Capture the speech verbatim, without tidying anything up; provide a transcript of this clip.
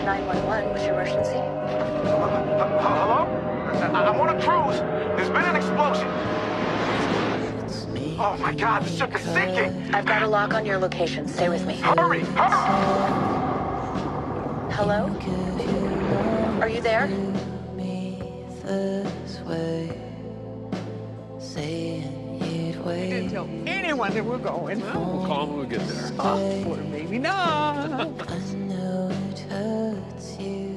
nine one one, what's your emergency? Uh, hello? I I'm on a cruise. There's been an explosion. Oh my God, the ship is sinking. I've got a lock on your location. Stay with me. Hurry, hurry! Hello? Are you there? We didn't tell anyone that we're going. Well, we'll call them when we get there. Oh, or maybe not. I know it hurts you.